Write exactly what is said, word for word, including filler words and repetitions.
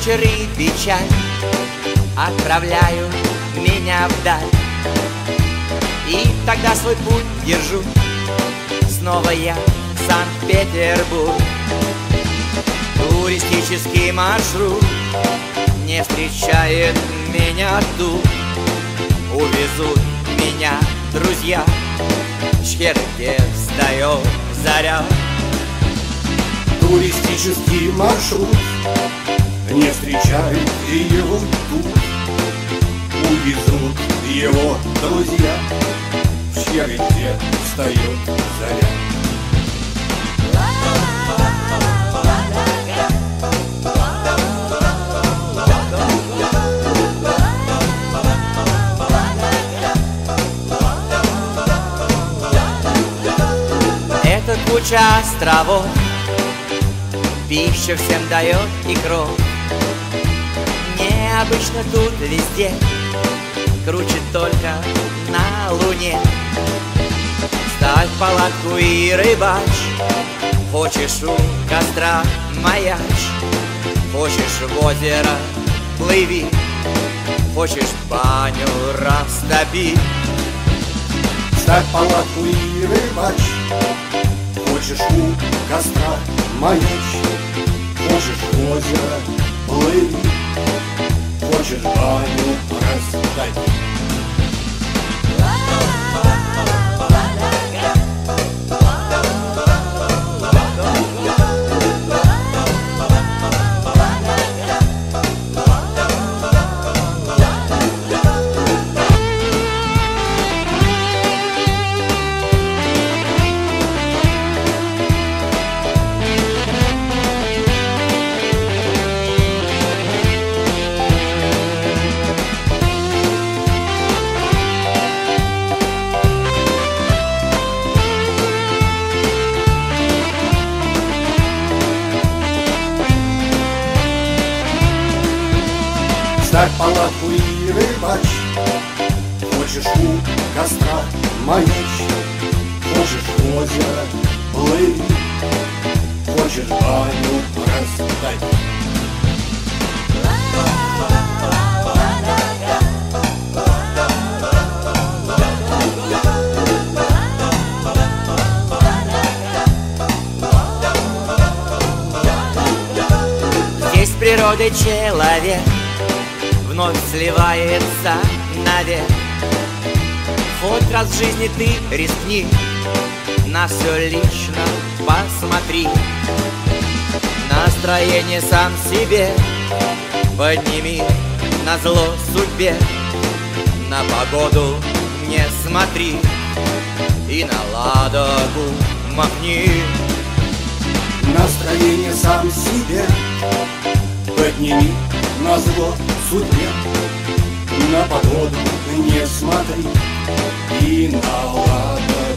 вечер и печаль отправляют меня вдаль. И тогда свой путь держу снова я в Санкт-Петербург. Туристический маршрут не встречает меня тут. Увезут меня друзья в Шхере, где встает заря. Туристический маршрут не встречает его тут. Увезут его друзья в Шхере, где встает заря. Это куча островов, пищу всем дает и кровь. Необычно тут везде, круче только на Луне. Ставь палатку и рыбачь, хочешь у костра маячь, хочешь в озеро плыви, хочешь баню растопи. Ставь палатку и рыбачь, хочешь у костра маячь, хочешь в озеро плыви, хочешь баню растопи. Ставь палатку и рыбачь, хочешь у костра маячь, хочешь в озеро плыви, хочешь баню растопи. Здесь с природой человек вновь сливается навек. Хоть раз в жизни ты рискни, на все лично посмотри. Настроение сам себе подними, назло судьбе. На погоду не смотри и на Ладогу махни. Настроение сам себе подними, назло судьбе. На погоду не смотри и на Ладогу